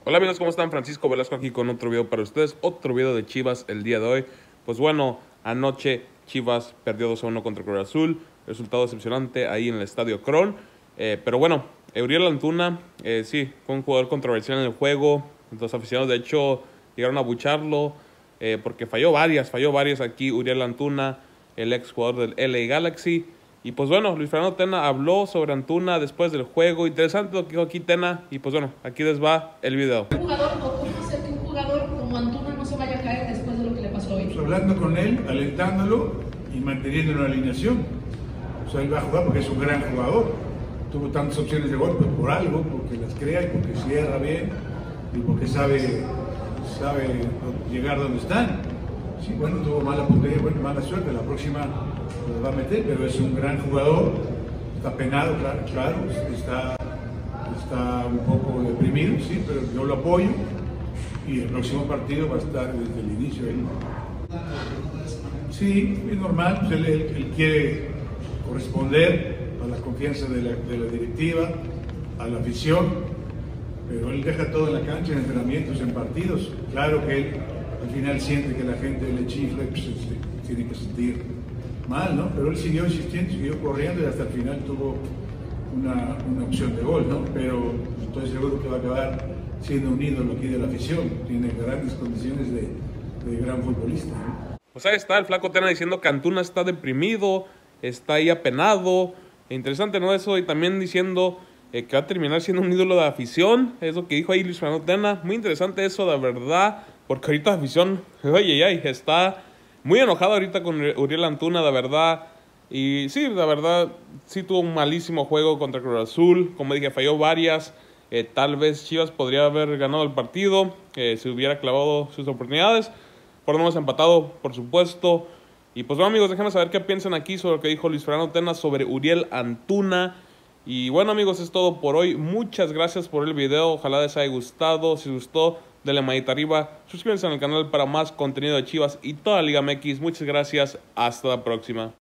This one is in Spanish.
Hola amigos, ¿cómo están? Francisco Velasco aquí con otro video para ustedes, otro video de Chivas el día de hoy. Pues bueno, anoche Chivas perdió 2-1 contra Cruz Azul, resultado decepcionante ahí en el Estadio Akron. Pero bueno, Uriel Antuna, sí, fue un jugador controversial en el juego. Los aficionados de hecho llegaron a abucharlo porque falló varias aquí Uriel Antuna, el ex jugador del LA Galaxy. Y pues bueno, Luis Fernando Tena habló sobre Antuna después del juego. Interesante lo que dijo aquí Tena. Y pues bueno, aquí les va el video. ¿Cómo hacer que un jugador como Antuna no se vaya a caer después de lo que le pasó hoy? Pues hablando con él, alentándolo y manteniendo la alineación. O sea, él va a jugar porque es un gran jugador. Tuvo tantas opciones de gol pues por algo, porque las crea y porque cierra bien y porque sabe llegar donde están. Sí, bueno, tuvo mala puntería, bueno, mala suerte. La próxima lo va a meter, pero es un gran jugador. Está penado, claro, está un poco deprimido, sí, pero yo lo apoyo y el próximo partido va a estar desde el inicio ahí. Sí, es normal, pues él quiere corresponder a la confianza de la directiva, a la afición, pero él deja todo en la cancha, en entrenamientos, en partidos. Claro que él al final siente que la gente le chifla y pues, se tiene que sentir mal, ¿no? Pero él siguió insistiendo, siguió corriendo y hasta el final tuvo una opción de gol, ¿no? Pero estoy seguro que va a acabar siendo un ídolo aquí de la afición. Tiene grandes condiciones de gran futbolista, ¿no? Pues ahí está el flaco Tena diciendo que Antuna está deprimido, está ahí apenado. Interesante, ¿no? Eso, y también diciendo que va a terminar siendo un ídolo de la afición. Es lo que dijo ahí Luis Fernando Tena. Muy interesante eso, de verdad, porque ahorita la afición, está muy enojado ahorita con Uriel Antuna, de verdad. Y sí, la verdad, sí tuvo un malísimo juego contra Cruz Azul. Como dije, falló varias. Tal vez Chivas podría haber ganado el partido, si hubiera clavado sus oportunidades. Por lo menos empatado, por supuesto. Y pues bueno amigos, déjenme saber qué piensan aquí sobre lo que dijo Luis Fernando Tena sobre Uriel Antuna. Y bueno amigos, es todo por hoy. Muchas gracias por el video, ojalá les haya gustado. Si les gustó, denle manita arriba. Suscríbanse al canal para más contenido de Chivas y toda la Liga MX. Muchas gracias, hasta la próxima.